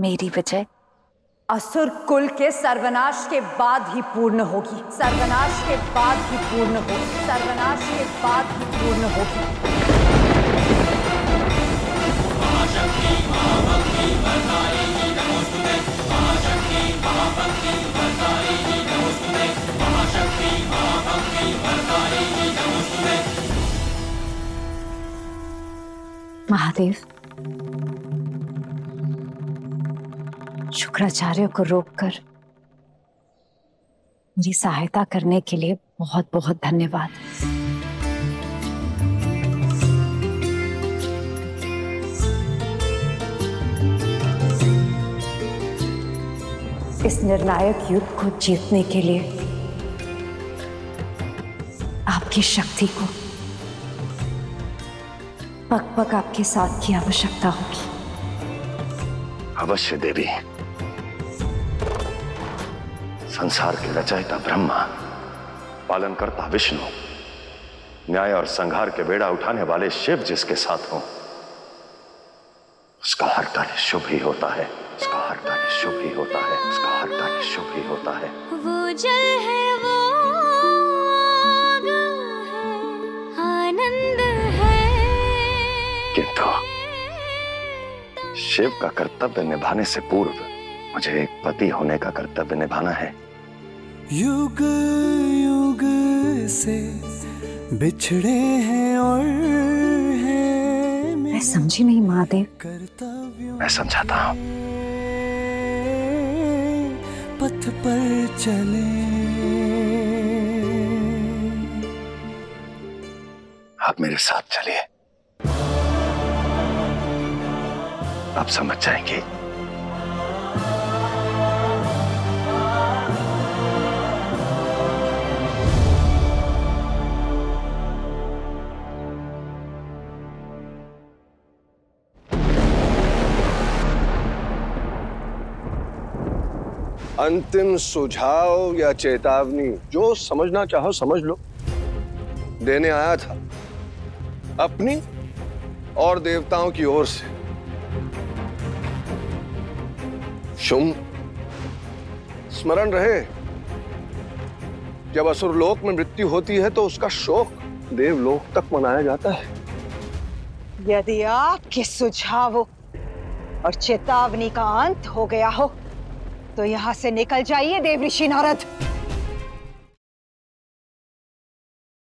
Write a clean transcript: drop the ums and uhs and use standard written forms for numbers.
मेरी विजय असुर कुल के सर्वनाश के बाद ही पूर्ण होगी। सर्वनाश के बाद ही पूर्ण होगी। सर्वनाश के बाद ही पूर्ण होगी। महाशक्ति महाभक्ति वरदायिनी नमोस्तुते। महाशक्ति महाभक्ति वरदायिनी नमोस्तुते। महाशक्ति महाभक्ति वरदायिनी नमोस्तुते। महादेव, शुक्राचार्य को रोककर मेरी सहायता करने के लिए बहुत बहुत धन्यवाद। इस निर्णायक युद्ध को जीतने के लिए आपकी शक्ति को पग पग आपके साथ की आवश्यकता होगी। अवश्य देवी। संसार के रचयिता ब्रह्मा, पालनकर्ता विष्णु, न्याय और संहार के बेड़ा उठाने वाले शिव जिसके साथ हो, उसका हर कार्य शुभ ही होता है। उसका हर कार्य शुभ ही होता है। उसका हर कार्य शुभ ही होता है। वो जल है, वो आग है, आनंद है। किंतु शिव का कर्तव्य निभाने से पूर्व मुझे एक पति होने का कर्तव्य निभाना है। युग युग से बिछड़े हैं और हैं मैं समझी नहीं महादेव। मैं समझाता हूं। पथ पर चले, आप मेरे साथ चलिए, आप समझ जाएंगे। अंतिम सुझाव या चेतावनी जो समझना चाहो समझ लो, देने आया था अपनी और देवताओं की ओर से। शुंभ, स्मरण रहे, जब असुरलोक में मृत्यु होती है तो उसका शोक देवलोक तक मनाया जाता है। यदि आपके सुझाव और चेतावनी का अंत हो गया हो तो यहां से निकल जाइए देव ऋषि नारद।